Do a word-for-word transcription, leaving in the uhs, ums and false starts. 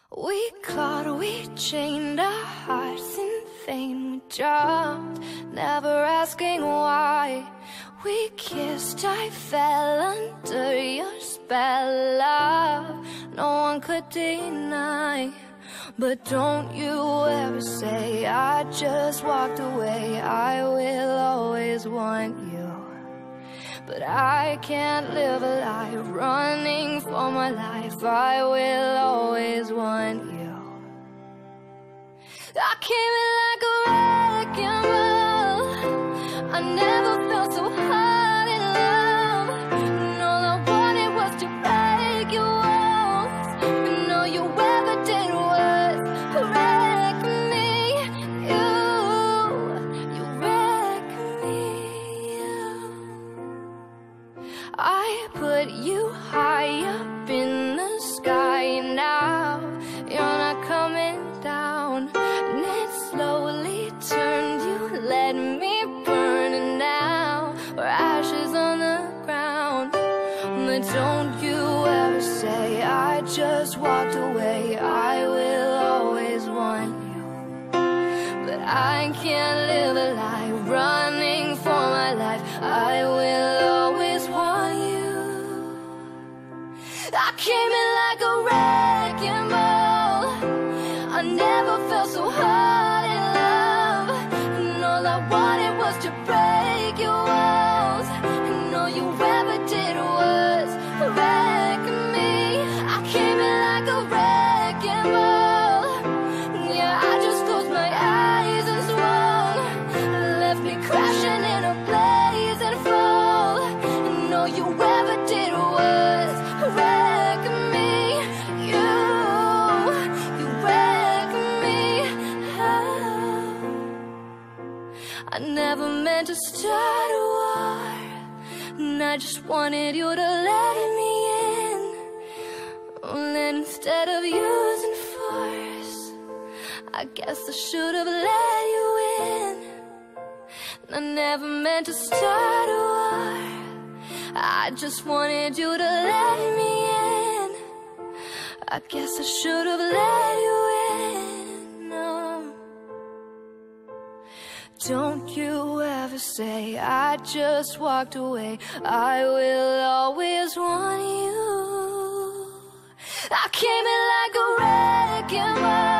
We clawed, we chained our hearts in vain. We jumped, never asking why. We kissed, I fell under your spell, love no one could deny. But don't you ever say I just walked away. I will always want you. But I can't live a lie, running for my life. I will always want you. I came in like a wrecking ball. I never felt so hard in love. And all I wanted was to break your walls. And all you ever did was wreck me. You, you wrecked me. I put you high up in the sky. Now you're not coming down. And it slowly turned. You let me burn. And now we're ashes on the ground. But don't you ever say I just walked away. I will always want you. But I can't live a lie, running for my life. I will always want you. I came in like a wrecking ball. I never felt so hard in love. And all I wanted was to break your walls. And all you ever did was wreck me. I came in like a wrecking ball. Yeah, I just closed my eyes and swung. Left me crashing in a blazing fall. And all you ever did was wreck me. You, you wreck me. Oh. I never meant to start a war. And I just wanted you to let me in. And instead of using force, I guess I should have let you in. I never meant to start a war. I just wanted you to let me in. I guess I should have let you in. No. Don't you ever say I just walked away. I will always want you. I came in like a wrecking ball.